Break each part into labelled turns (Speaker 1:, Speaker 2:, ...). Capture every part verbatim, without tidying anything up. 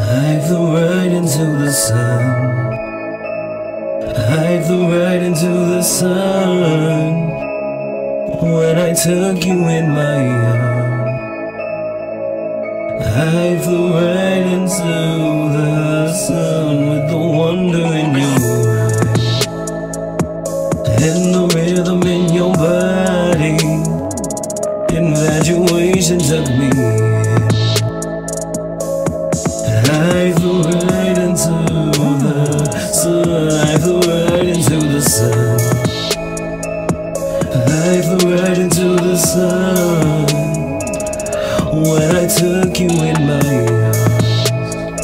Speaker 1: I flew right into the sun. I flew right into the sun when I took you in my arms. I flew right into the sun with the wonder in your eyes and the rhythm in your body. Infatuation took me in. I flew right into the sun. I flew right into the sun. I flew right into the sun when I took you in my arms.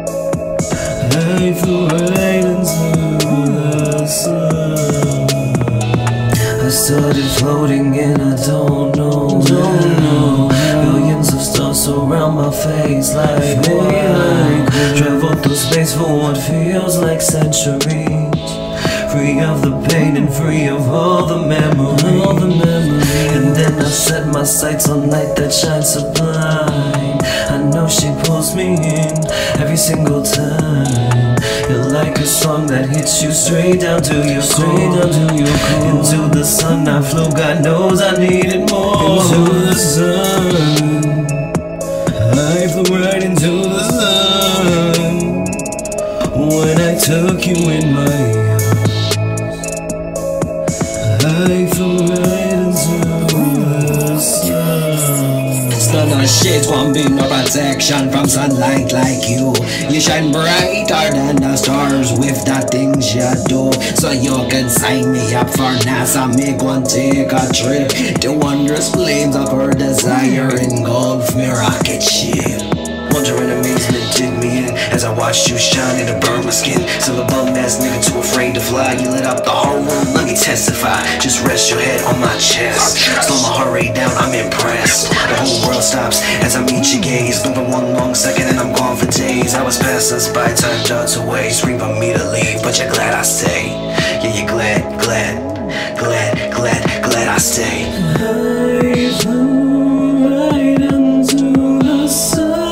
Speaker 1: I flew right into the sun. I started floating and I don't know, don't know. Billions of stars surround my face like daylight. Travel through space for what feels like centuries. Free of the pain and free of all the memories, all the memories. And then I set my sights on light that shines sublime. I know she pulls me in every single time. You're like a song that hits you straight down to your straight down to your core. Into the sun I flew, God knows I needed more. Into the sun, I flew right into the sun when I took you in my arms. I flew right into the sun.
Speaker 2: Stun on shit, one beam of protection from sunlight like you. You shine brighter than the stars with the things you do. So you can sign me up for NASA, make one take a trip. The wondrous flames of her desire engulf me rocket ship.
Speaker 1: Wonder and amazement did me in as I watched you shine and it burned my skin. Silver bum ass nigga too afraid to fly. You lit up the whole room, let me testify. Just rest your head on my chest. Slow my heart rate down, I'm impressed. The whole world stops as I meet your gaze. Been for one long second and I'm gone for days. I was past us by time darts away. Scream for me to leave, but you're glad I stay. Yeah, you're glad, glad, glad, glad, glad I stay. I flew right into the sun.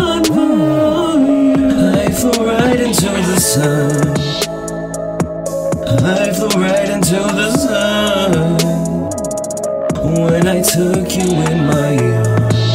Speaker 1: I flew right into the sun. I flew right into the sun when I took you in my arms.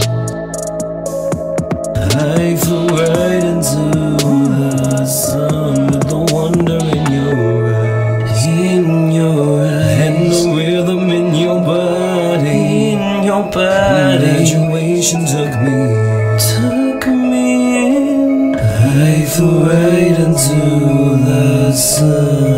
Speaker 1: I flew right into the sun with the wonder in your eyes, in your eyes, and the rhythm in your body, in your body. Graduation took me, took me in. I flew right into the sun.